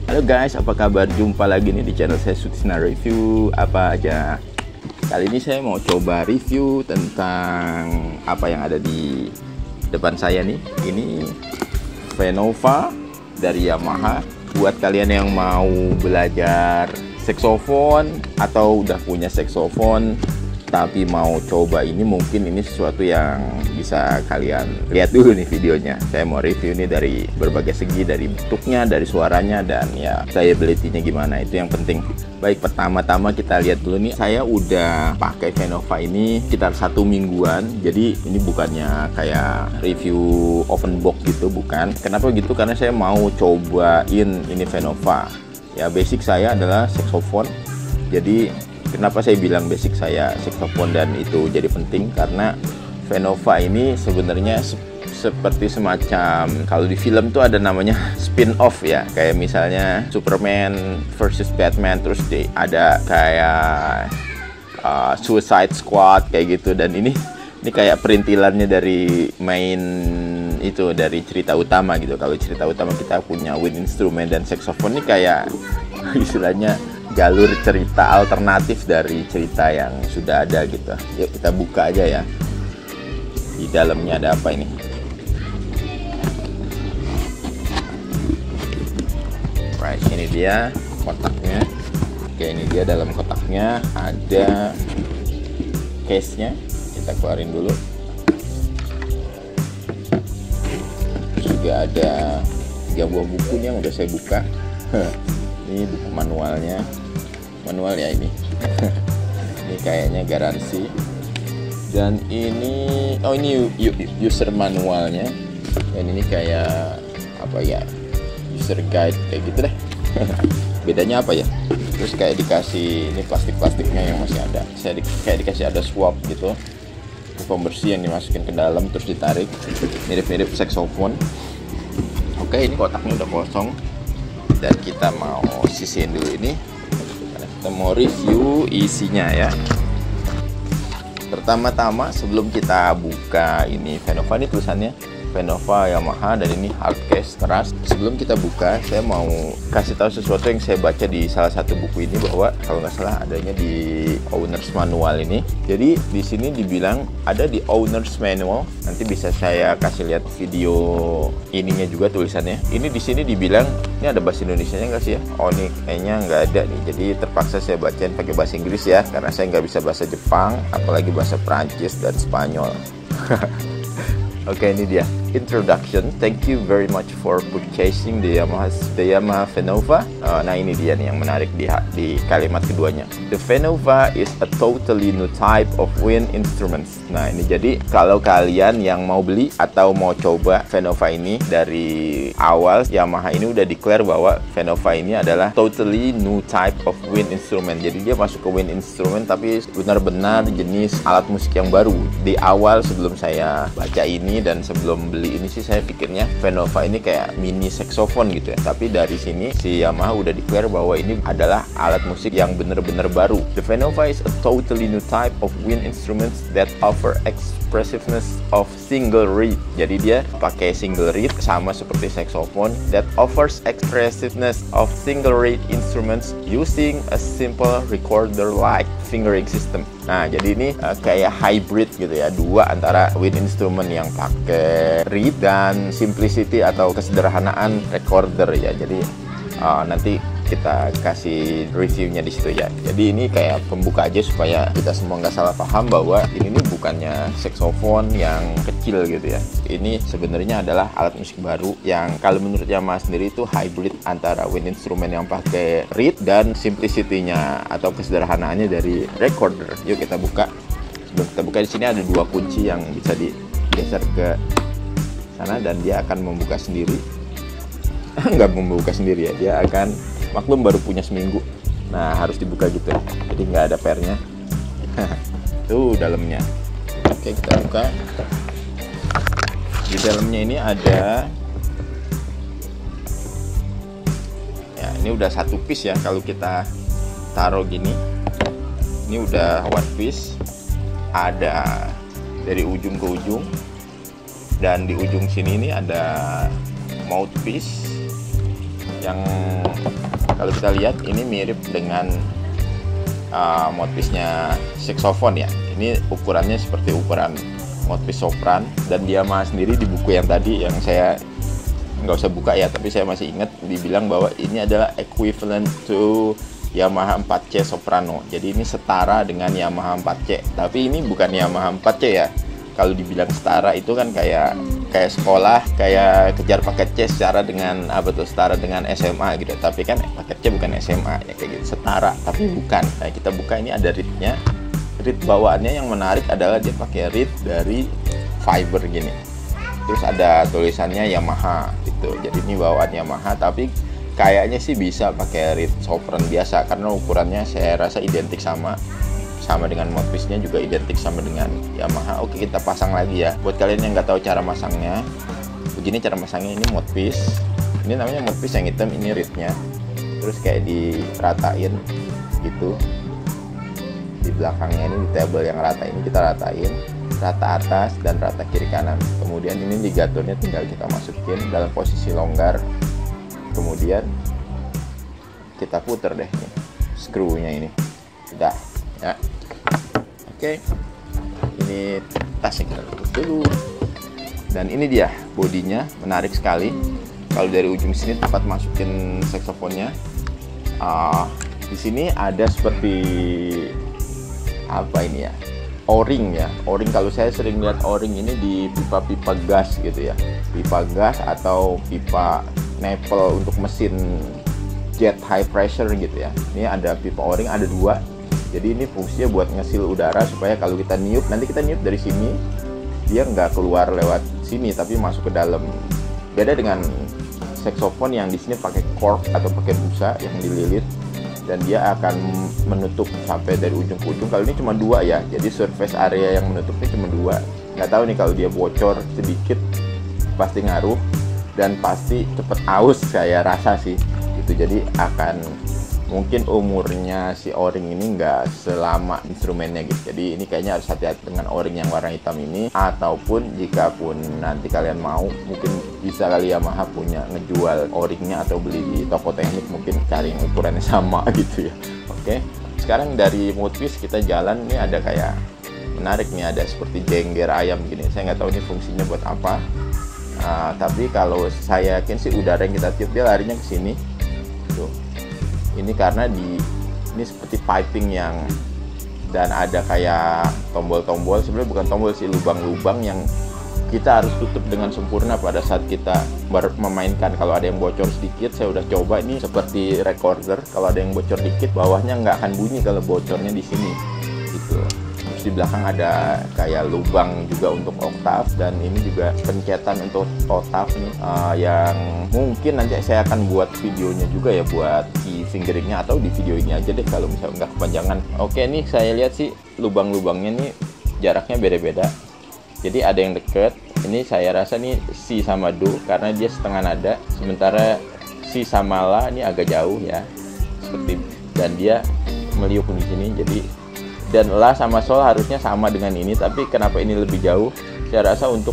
Halo guys, apa kabar? Jumpa lagi nih di channel saya, Sutisna Review apa aja. Kali ini saya mau coba review tentang apa yang ada di depan saya nih. Ini Venova dari Yamaha. Buat kalian yang mau belajar saxophone atau udah punya saxophone tapi mau coba ini, mungkin ini sesuatu yang bisa kalian lihat dulu nih videonya. Saya mau review ini dari berbagai segi, dari bentuknya, dari suaranya, dan ya playability-nya gimana, itu yang penting. Baik, pertama-tama kita lihat dulu nih. Saya udah pakai Venova ini sekitar 1 mingguan. Jadi ini bukannya kayak review open box gitu, bukan. Kenapa gitu? Karena saya mau cobain ini Venova. Ya, basic saya adalah saxophone. Jadi kenapa saya bilang basic saya saxophone dan itu jadi penting? Karena Venova ini sebenarnya seperti semacam, kalau di film tuh ada namanya spin-off ya. Kayak misalnya Superman versus Batman, terus ada kayak Suicide Squad kayak gitu. Dan ini kayak perintilannya dari main itu, dari cerita utama gitu. Kalau cerita utama kita punya wind instrument dan saxophone, ini kayak istilahnya jalur cerita alternatif dari cerita yang sudah ada gitu. Yuk kita buka aja ya. Di dalamnya ada apa ini? Right, ini dia kotaknya. Oke, ini dia dalam kotaknya. Ada case-nya. Kita keluarin dulu. Terus juga ada 3 buah bukunya yang udah saya buka. Ini buku manualnya. Manual ya ini. Ini kayaknya garansi. Dan ini ini user manualnya. Dan ini kayak apa ya, user guide kayak gitu deh. Bedanya apa ya? Terus kayak dikasih ini plastiknya yang masih ada. Saya kayak dikasih ada swab gitu, pembersih yang dimasukin ke dalam terus ditarik, mirip-mirip saxophone. Oke, ini kotaknya udah kosong dan kita mau sisihin dulu ini. Kita mau review isinya ya. Pertama-tama sebelum kita buka ini Venova, ini tulisannya Venova Yamaha dan ini hard case keras. Sebelum kita buka, saya mau kasih tahu sesuatu yang saya baca di salah satu buku ini, bahwa kalau nggak salah adanya di owner's manual ini. Jadi di sini dibilang ada di owner's manual. Nanti bisa saya kasih lihat video ininya juga tulisannya. Ini di sini dibilang, ini ada bahasa Indonesianya nggak sih ya? Oh, ini kayaknya nggak ada nih. Jadi terpaksa saya bacain pakai bahasa Inggris ya, karena saya nggak bisa bahasa Jepang, apalagi bahasa Prancis dan Spanyol. Oke, ini dia introduction. Thank you very much for purchasing the Yamaha Venova. Nah, ini dia nih yang menarik di kalimat keduanya. The Venova is a totally new type of wind instruments. Nah, ini jadi kalau kalian yang mau beli atau mau coba Venova ini, dari awal Yamaha ini udah declare bahwa Venova ini adalah totally new type of wind instrument. Jadi dia masuk ke wind instrument tapi benar-benar jenis alat musik yang baru. Di awal sebelum saya baca ini dan sebelum beli ini sih, saya pikirnya Venova ini kayak mini saxophone gitu ya. Tapi dari sini si Yamaha udah declare bahwa ini adalah alat musik yang bener-bener baru. The Venova is a totally new type of wind instruments that offer expressiveness of single reed. Jadi dia pakai single reed sama seperti saxophone, that offers expressiveness of single reed instruments using a simple recorder like fingering system. Nah, jadi ini kayak hybrid gitu ya, dua antara wind instrument yang pakai reed dan simplicity atau kesederhanaan recorder ya. Jadi nanti kita kasih reviewnya di situ ya. Jadi ini kayak pembuka aja supaya kita semua nggak salah paham bahwa ini nih bukannya saxophone yang kecil gitu ya. Ini sebenarnya adalah alat musik baru yang kalau menurut Yamaha sendiri itu hybrid antara wind instrument yang pakai reed dan simplicity-nya atau kesederhanaannya dari recorder. Yuk kita buka. Sebelum kita buka, di sini ada 2 kunci yang bisa digeser ke sana dan dia akan membuka sendiri. Nggak membuka sendiri ya, dia akan, maklum baru punya seminggu. Nah, harus dibuka gitu ya, jadi nggak ada pernya. Tuh dalamnya. Oke, kita buka. Di dalamnya ini ada, ya ini udah 1 piece ya. Kalau kita taruh gini, ini udah 1 piece. Ada dari ujung ke ujung, dan di ujung sini ini ada mouthpiece yang Kalau kita lihat ini mirip dengan mouthpiece-nya saxophone ya. Ini ukurannya seperti ukuran mouthpiece sopran, dan Yamaha sendiri di buku yang tadi yang saya nggak usah buka ya, tapi saya masih ingat dibilang bahwa ini adalah equivalent to Yamaha 4C soprano. Jadi ini setara dengan Yamaha 4C. Tapi ini bukan Yamaha 4C ya. Kalau dibilang setara itu kan kayak sekolah, kayak kejar paket C secara dengan setara dengan SMA gitu. Tapi kan paket C bukan SMA ya, kayak gitu. Setara tapi bukan. Nah, kita buka, ini ada reed-nya. Reed bawaannya yang menarik adalah dia pakai reed dari fiber gini. Terus ada tulisannya Yamaha gitu. Jadi ini bawaan Yamaha, tapi kayaknya sih bisa pakai reed sopran biasa karena ukurannya saya rasa identik sama dengan mouthpiece-nya, juga identik sama dengan Yamaha. Oke, kita pasang lagi ya. Buat kalian yang nggak tahu cara masangnya, begini cara masangnya. Ini mouthpiece, ini namanya mouthpiece yang hitam, ini reed-nya. Terus kayak diratain gitu. Di belakangnya ini, di tabel yang rata ini kita ratain, rata atas dan rata kiri kanan. Kemudian ini ligaturnya tinggal kita masukin dalam posisi longgar. Kemudian kita puter deh nih, screw-nya ini. Udah ya. Oke, ini tasnya kita tutup dulu. Dan ini dia bodinya, menarik sekali. Kalau dari ujung sini tempat masukin saksofonnya. Di sini ada seperti apa ini ya? O-ring ya. O-ring, kalau saya sering lihat O-ring ini di pipa-pipa gas gitu ya. Pipa gas atau pipa nipple untuk mesin jet high pressure gitu ya. Ini ada pipa O-ring, ada 2. Jadi ini fungsinya buat ngesil udara supaya kalau kita niup, nanti kita niup dari sini, dia nggak keluar lewat sini tapi masuk ke dalam. Beda dengan saxophone yang di sini pakai cork atau pakai busa yang dililit, dan dia akan menutup sampai dari ujung ke ujung. Kalau ini cuma 2 ya, jadi surface area yang menutupnya cuma 2. Nggak tahu nih kalau dia bocor sedikit pasti ngaruh, dan pasti cepet aus saya rasa sih gitu. Jadi akan mungkin umurnya si O-ring ini nggak selama instrumennya gitu. Jadi ini kayaknya harus hati-hati dengan O-ring yang warna hitam ini. Ataupun jika pun nanti kalian mau, mungkin bisa kali Yamaha punya ngejual O-ringnya atau beli di toko teknik, mungkin cari yang ukurannya sama gitu ya. Oke, sekarang dari mouthpiece kita jalan. Ini ada kayak menarik nih, ada seperti jengger ayam gini. Saya nggak tahu ini fungsinya buat apa. Tapi kalau saya yakin sih udara yang kita tiup dia larinya ke sini. Tuh. Ini karena ini seperti piping yang, dan ada kayak tombol-tombol, sebenarnya bukan tombol sih, lubang-lubang yang kita harus tutup dengan sempurna pada saat kita memainkan. Kalau ada yang bocor sedikit, saya udah coba ini seperti recorder, kalau ada yang bocor dikit bawahnya nggak akan bunyi kalau bocornya di sini gitu. Terus di belakang ada kayak lubang juga untuk oktav, dan ini juga pencetan untuk oktav nih, yang mungkin nanti saya akan buat videonya juga ya buat key fingeringnya, atau di video ini aja deh kalau misalnya nggak kepanjangan. Oke, nih saya lihat sih lubang-lubangnya nih jaraknya beda-beda. Jadi ada yang deket, ini saya rasa nih Si sama Do karena dia setengah nada, sementara Si sama La ini agak jauh ya, seperti, dan dia meliuk di sini. Jadi dan La sama Sol harusnya sama dengan ini, tapi kenapa ini lebih jauh? Saya rasa untuk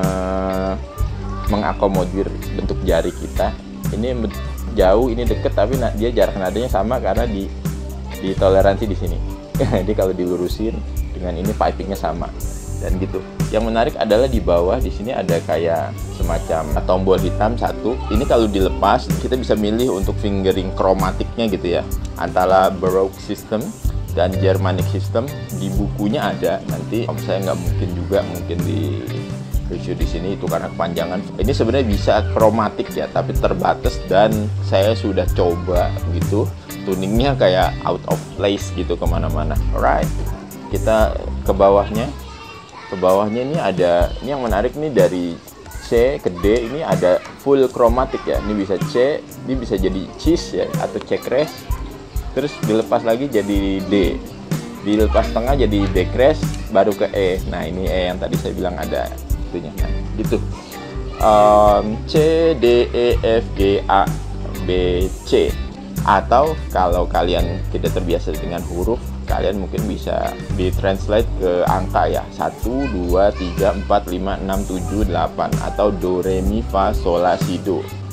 mengakomodir bentuk jari kita. Ini jauh, ini deket, tapi dia jarak nadanya sama karena di toleransi di sini. Jadi kalau dilurusin dengan ini pipingnya sama dan gitu. Yang menarik adalah di bawah di sini ada kayak semacam tombol hitam satu. Ini kalau dilepas kita bisa milih untuk fingering kromatiknya gitu ya, antara Baroque system dan Germanic system. Di bukunya ada, nanti kalau saya nggak mungkin di review di sini itu karena kepanjangan. Ini sebenarnya bisa kromatik ya, tapi terbatas, dan saya sudah coba gitu, tuningnya kayak out of place gitu kemana-mana. Alright, kita ke bawahnya. Ke bawahnya ini ada, ini yang menarik nih, dari C ke D ini ada full kromatik ya. Ini bisa C, ini bisa jadi cheese ya atau C-crash. Terus dilepas lagi jadi D, dilepas tengah jadi D crash, baru ke E. Nah ini E yang tadi saya bilang ada itunya. Nah gitu, C, D, E, F, G, A, B, C. Atau kalau kalian tidak terbiasa dengan huruf, kalian mungkin bisa ditranslate ke angka ya, 1, 2, 3, 4, 5, 6, 7, 8, atau Do, Re, Mi, Fa, Sol, La, Si, Do.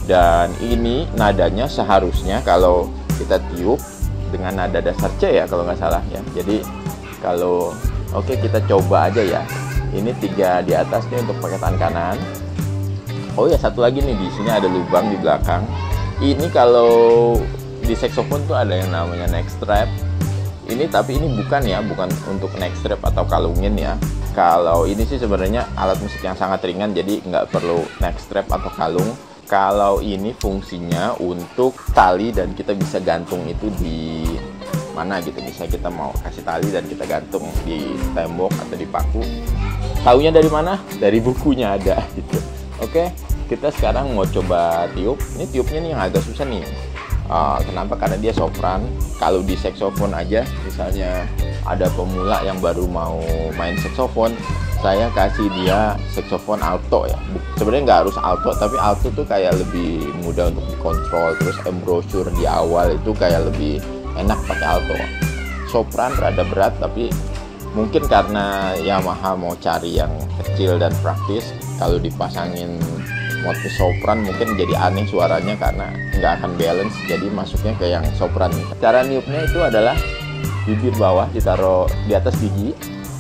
Dan ini nadanya seharusnya kalau kita tiup dengan nada dasar C ya kalau nggak salah ya. Jadi kalau oke, kita coba aja ya. Ini 3 di atas nih untuk pakai tangan kanan. Oh ya, satu lagi nih, di sini ada lubang di belakang. Ini kalau di saxophone tuh ada yang namanya neck strap. Ini tapi ini bukan ya, bukan untuk neck strap atau kalungin ya. Kalau ini sih sebenarnya alat musik yang sangat ringan, jadi nggak perlu neck strap atau kalung. Kalau ini fungsinya untuk tali dan kita bisa gantung itu di mana gitu. Misalnya kita mau kasih tali dan kita gantung di tembok atau di paku. Taunya dari mana? Dari bukunya ada gitu. Oke, kita sekarang mau coba tiup. Ini tiupnya nih yang agak susah nih. Kenapa? Karena dia sopran. Kalau di saxophone aja, misalnya ada pemula yang baru mau main saxophone, saya kasih dia saxophone alto ya. Sebenarnya nggak harus alto, tapi alto tuh kayak lebih mudah untuk dikontrol. Terus embouchure di awal itu kayak lebih enak pakai alto. Sopran rada berat, tapi mungkin karena Yamaha mau cari yang kecil dan praktis, kalau dipasangin mode sopran mungkin jadi aneh suaranya karena nggak akan balance, jadi masuknya ke yang sopran. Cara niupnya itu adalah bibir bawah ditaruh di atas gigi.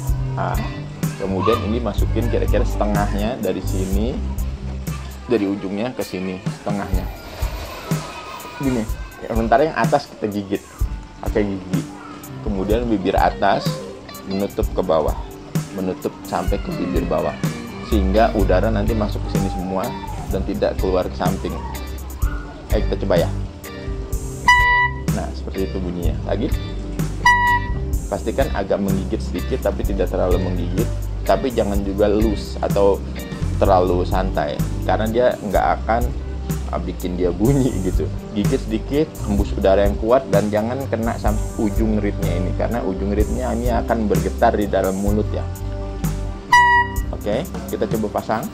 Kemudian ini masukin kira-kira setengahnya dari sini, dari ujungnya ke sini setengahnya. Gini, sementara yang atas kita gigit pakai gigi. Kemudian bibir atas menutup ke bawah, menutup sampai ke bibir bawah, sehingga udara nanti masuk ke sini semua dan tidak keluar ke samping. Kita coba ya. Nah, seperti itu bunyinya. Lagi. Pastikan agak menggigit sedikit tapi tidak terlalu menggigit. Tapi jangan juga loose atau terlalu santai, karena dia nggak akan bikin dia bunyi gitu. Gigit sedikit, hembus udara yang kuat, dan jangan kena sampai ujung reednya ini, karena ujung reednya ini akan bergetar di dalam mulut ya. Oke, kita coba pasang.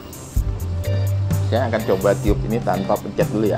Saya akan coba tiup ini tanpa pencet dulu ya.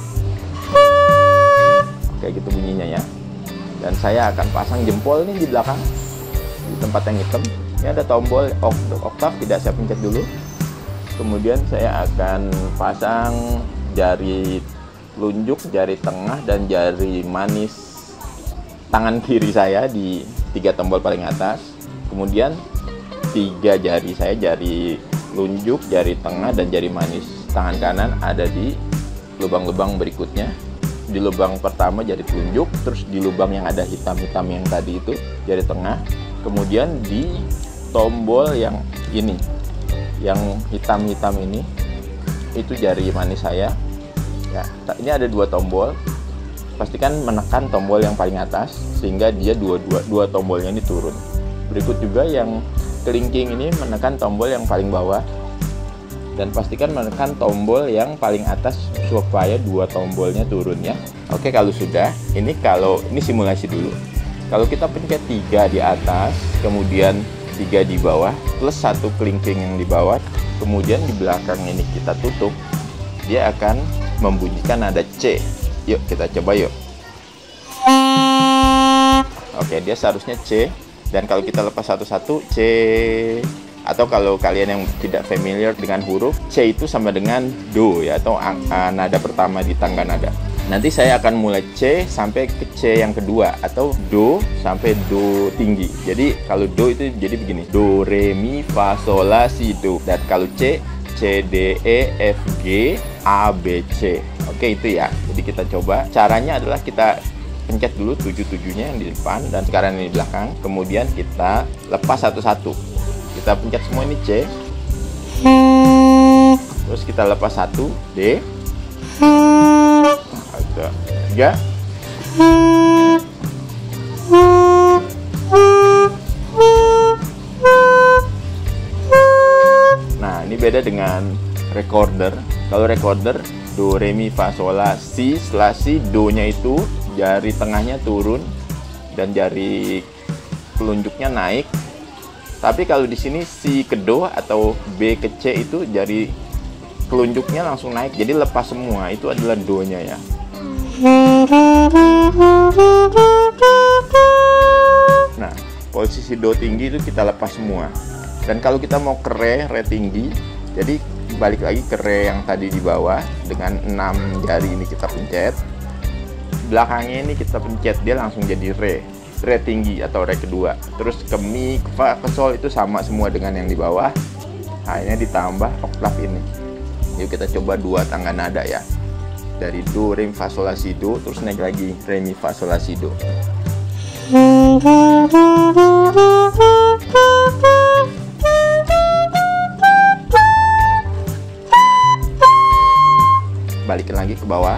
Oke, gitu bunyinya ya. Dan saya akan pasang jempol ini di belakang, di tempat yang hitam. Ini ada tombol oktav, tidak saya pencet dulu. Kemudian saya akan pasang jari telunjuk, jari tengah, dan jari manis tangan kiri saya di 3 tombol paling atas. Kemudian 3 jari saya, jari telunjuk, jari tengah, dan jari manis tangan kanan ada di lubang-lubang berikutnya. Di lubang pertama jari telunjuk, terus di lubang yang ada hitam-hitam yang tadi itu jari tengah. Kemudian di tombol yang ini, yang hitam-hitam ini, itu jari manis saya ya. Ini ada 2 tombol, pastikan menekan tombol yang paling atas sehingga dia dua tombolnya ini turun. Berikut juga yang kelingking ini menekan tombol yang paling bawah, dan pastikan menekan tombol yang paling atas supaya 2 tombolnya turun ya. Oke, kalau sudah, ini simulasi dulu. Kalau kita pencet 3 di atas, kemudian 3 di bawah, plus 1 kelingking yang di bawah, kemudian di belakang ini kita tutup, dia akan membunyikan nada C. Yuk kita coba yuk. Oke, dia seharusnya C, dan kalau kita lepas satu-satu, C. Atau kalau kalian yang tidak familiar dengan huruf, C itu sama dengan Do ya, atau nada pertama di tangga nada. Nanti saya akan mulai C sampai ke C yang kedua, atau Do sampai Do tinggi. Jadi kalau Do itu jadi begini, Do, Re, Mi, Fa, Sol, La, Si, Do. Dan kalau C, C, D, E, F, G, A, B, C. Oke, itu ya. Jadi kita coba. Caranya adalah kita pencet dulu 7-7-nya yang di depan, dan sekarang ini di belakang. Kemudian kita lepas satu-satu. Kita pencet semua ini C. Terus kita lepas 1, D. 3. Nah, ini beda dengan recorder. Kalau recorder, Do, Re, Mi, Fa, Sol, La, Si, setelah Si, Do-nya itu jari tengahnya turun dan jari telunjuknya naik. Tapi kalau di sini Si ke Do atau B ke C itu jari telunjuknya langsung naik, jadi lepas semua. Itu adalah Do-nya ya. Nah, posisi Do tinggi itu kita lepas semua. Dan kalau kita mau ke Re tinggi, jadi balik lagi ke re yang tadi di bawah, dengan 6 jari ini kita pencet. Belakangnya ini kita pencet, dia langsung jadi re tinggi atau re kedua. Terus ke mi, ke fa, ke sol itu sama semua dengan yang di bawah. Akhirnya ditambah oktav ini. Yuk kita coba 2 tangga nada ya. Dari do, re, mi, fa, sol, la, si, do, terus naik lagi re, mi, fa, sol, la, si, do. Balikin lagi ke bawah.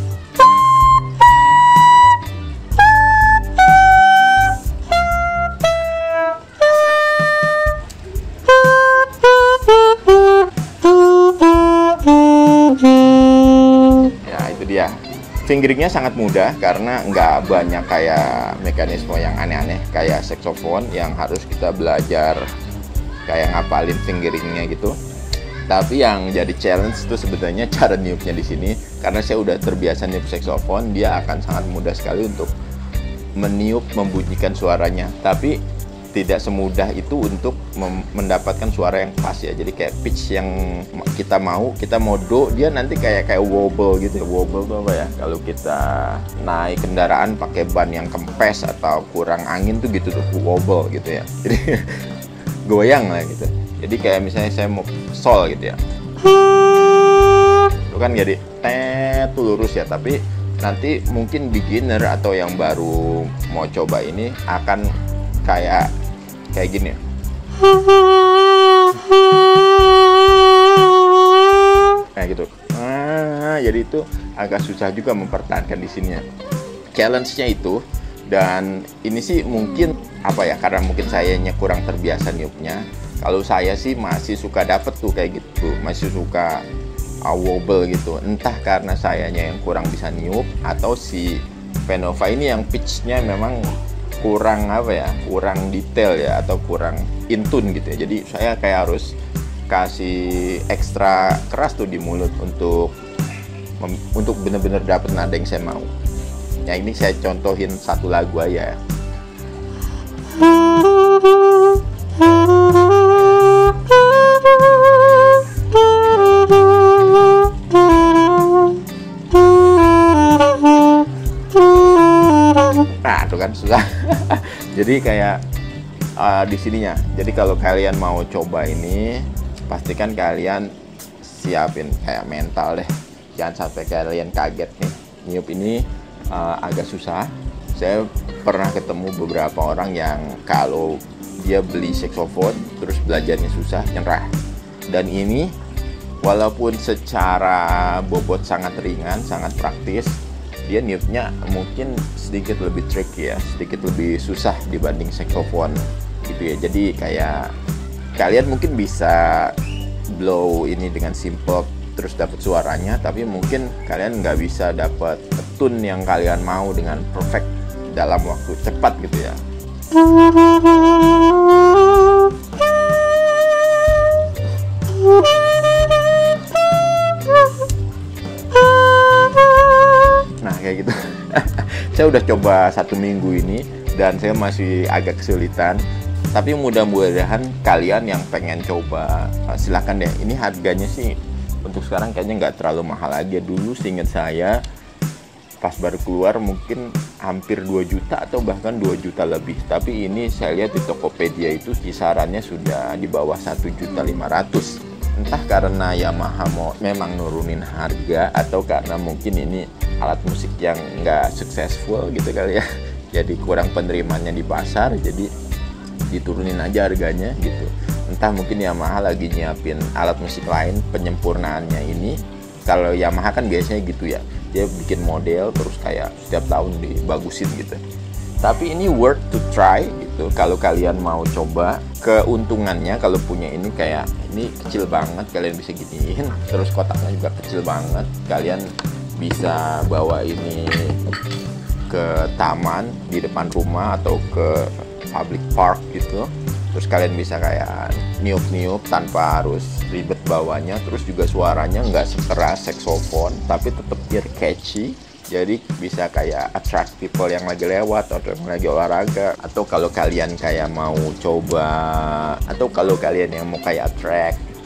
Ya, fingeringnya sangat mudah karena nggak banyak kayak mekanisme yang aneh-aneh kayak saxophone yang harus kita belajar kayak ngapalin fingeringnya gitu. Tapi yang jadi challenge itu sebenarnya cara niupnya di sini, karena saya udah terbiasa niup saxophone, dia akan sangat mudah sekali untuk meniup, membunyikan suaranya. Tapi tidak semudah itu untuk mendapatkan suara yang pas ya. Jadi kayak pitch yang kita mau do, dia nanti kayak wobble gitu ya. Wobble itu apa ya? Kalau kita naik kendaraan pakai ban yang kempes atau kurang angin tuh gitu tuh, wobble gitu ya. Jadi goyang lah gitu. Jadi kayak misalnya saya mau sol gitu ya. Itu kan jadi tuh lurus ya, tapi nanti mungkin beginner atau yang baru mau coba ini akan kayak gini ya. Nah gitu. Jadi itu agak susah juga mempertahankan di sini ya. Challenge-nya itu, dan ini sih mungkin apa ya, karena mungkin sayanya kurang terbiasa niupnya. Kalau saya sih masih suka dapet tuh kayak gitu, masih suka wobble gitu. Entah karena sayanya yang kurang bisa niup, atau si Venova ini yang pitch-nya memang kurang apa ya, kurang detail ya, atau kurang in tune gitu ya. Jadi saya kayak harus kasih ekstra keras tuh di mulut untuk bener-bener dapet nada yang saya mau. Ya ini saya contohin satu lagu aja. Nah, itu kan susah. Jadi kayak di sininya. Jadi kalau kalian mau coba ini, pastikan kalian siapin kayak mental deh. Jangan sampai kalian kaget nih. Niup ini agak susah. Saya pernah ketemu beberapa orang yang kalau dia beli saxophone terus belajarnya susah, nyerah. Dan ini walaupun secara bobot sangat ringan, sangat praktis, dia niupnya mungkin sedikit lebih tricky ya, sedikit lebih susah dibanding saxophone gitu ya. Jadi kayak kalian mungkin bisa blow ini dengan simple terus dapat suaranya, tapi mungkin kalian nggak bisa dapat tune yang kalian mau dengan perfect dalam waktu cepat gitu ya. Nah kayak gitu. Saya udah coba 1 minggu ini dan saya masih agak kesulitan. Tapi mudah-mudahan kalian yang pengen coba silahkan deh. Ini harganya sih untuk sekarang kayaknya nggak terlalu mahal lagi. Dulu seingat saya pas baru keluar mungkin hampir 2 juta atau bahkan 2 juta lebih. Tapi ini saya lihat di Tokopedia itu kisarannya sudah di bawah 1.500.000. Entah karena Yamaha mau memang nurunin harga atau karena mungkin ini alat musik yang nggak successful gitu kali ya. Jadi kurang penerimaannya di pasar, jadi diturunin aja harganya gitu. Entah mungkin Yamaha lagi nyiapin alat musik lain penyempurnaannya ini. Kalau Yamaha kan biasanya gitu ya, dia bikin model terus kayak setiap tahun dibagusin gitu. Tapi ini worth to try gitu. Kalau kalian mau coba, keuntungannya kalau punya ini kayak ini kecil banget, kalian bisa giniin. Terus kotaknya juga kecil banget, kalian bisa bawa ini ke taman di depan rumah atau ke public park gitu. Terus kalian bisa kayak niup-niup tanpa harus ribet bawanya. Terus juga suaranya nggak sekeras saxophone, tapi tetap ear catchy. Jadi bisa kayak attract people yang lagi lewat atau yang lagi olahraga. Atau kalau kalian kayak mau coba, atau kalau kalian yang mau kayak attract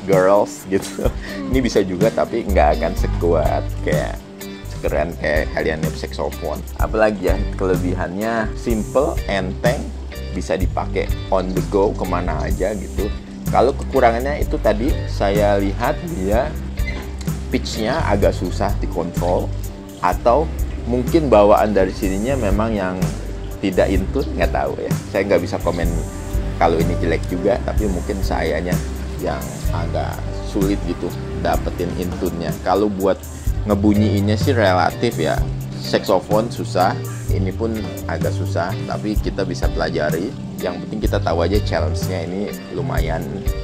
girls gitu. Ini bisa juga tapi nggak akan sekuat kayak sekeren kayak kalian nip saxophone. Apalagi ya kelebihannya, simple, enteng, bisa dipakai on the go kemana aja gitu. Kalau kekurangannya itu tadi saya lihat dia pitch-nya agak susah dikontrol, atau mungkin bawaan dari sininya memang yang tidak intune, nggak tahu ya. Saya nggak bisa komen kalau ini jelek juga, tapi mungkin sayanya yang agak sulit gitu dapetin intune-nya. Kalau buat ngebunyiinnya sih relatif ya, saxophone susah, ini pun agak susah, tapi kita bisa pelajari. Yang penting kita tahu aja challenge-nya ini lumayan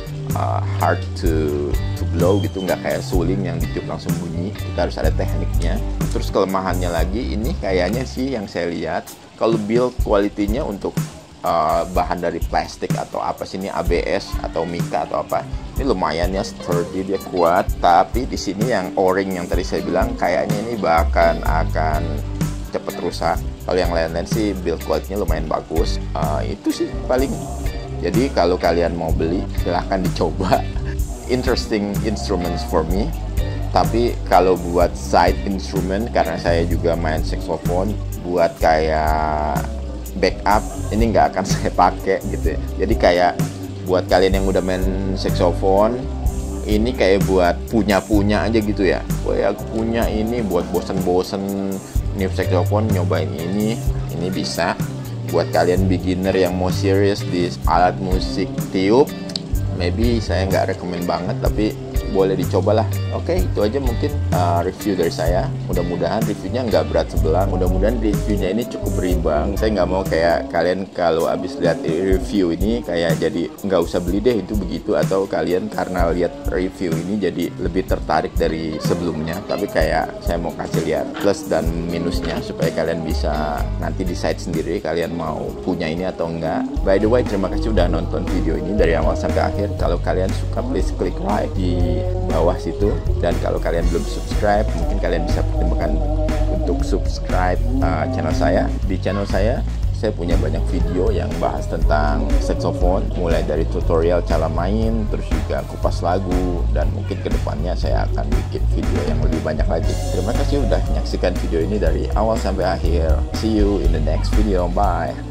hard to blow gitu, nggak kayak suling yang ditiup langsung bunyi. Kita harus ada tekniknya. Terus kelemahannya lagi, ini kayaknya sih yang saya lihat, kalau build quality-nya untuk bahan dari plastik atau apa sih, ini ABS atau Mica atau apa, ini lumayan ya, sturdy, dia kuat. Tapi di sini yang o-ring yang tadi saya bilang kayaknya ini bahkan akan cepet rusak. Kalau yang lain-lain sih build quality-nya lumayan bagus. Itu sih paling. Jadi kalau kalian mau beli silahkan dicoba. Interesting instruments for me. Tapi kalau buat side instrument, karena saya juga main saxophone, buat kayak backup ini nggak akan saya pakai gitu ya. Jadi kayak buat kalian yang udah main saxophone, ini kayak buat punya aja gitu ya. Wah, aku punya ini buat bosen-bosen nip saxophone, nyobain ini bisa. Buat kalian beginner yang mau serius di alat musik tiup, maybe saya nggak rekomen banget, tapi boleh dicobalah. Oke, itu aja mungkin review dari saya. Mudah-mudahan reviewnya nggak berat sebelah. Mudah-mudahan reviewnya ini cukup berimbang. Saya nggak mau kayak kalian kalau habis lihat review ini kayak jadi nggak usah beli deh itu begitu, atau kalian karena lihat review ini jadi lebih tertarik dari sebelumnya. Tapi kayak saya mau kasih lihat plus dan minusnya supaya kalian bisa nanti decide sendiri kalian mau punya ini atau enggak. By the way, terima kasih udah nonton video ini dari awal sampai akhir. Kalau kalian suka, please klik like di bawah situ, dan kalau kalian belum subscribe mungkin kalian bisa pertimbangkan untuk subscribe channel saya. Di channel saya punya banyak video yang bahas tentang saxophone, mulai dari tutorial cara main, terus juga kupas lagu, dan mungkin kedepannya saya akan bikin video yang lebih banyak lagi. Terima kasih udah menyaksikan video ini dari awal sampai akhir. See you in the next video. Bye.